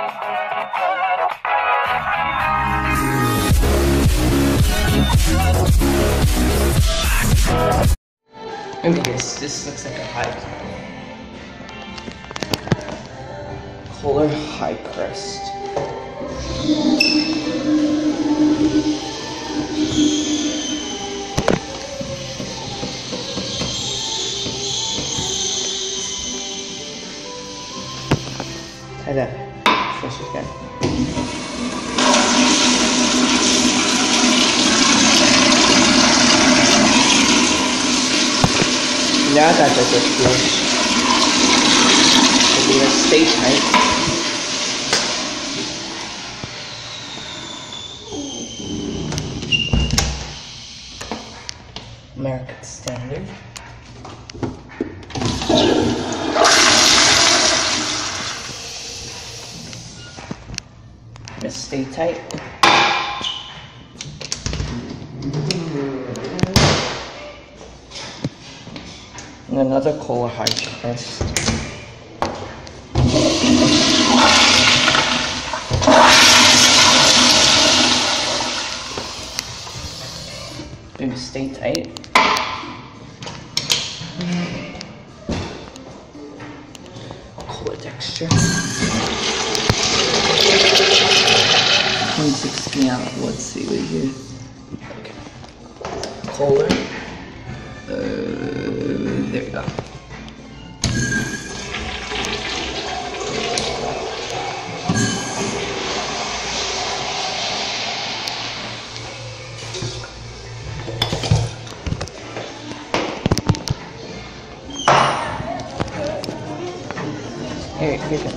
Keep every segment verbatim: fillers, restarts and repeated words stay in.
Okay guys, this looks like a high Kohler high crest. Try that first again. Now that does it flush. So we must stay tight. American Standard. Just stay tight. And another Kohler high crest. Maybe stay tight. Kohler texture. twenty sixteen out. Let's see right here. Okay. Kohler. Uh, there we go. Here, here we go.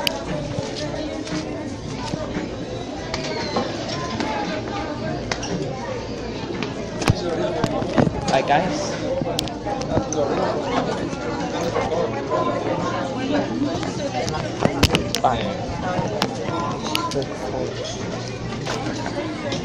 Bye guys. Bye.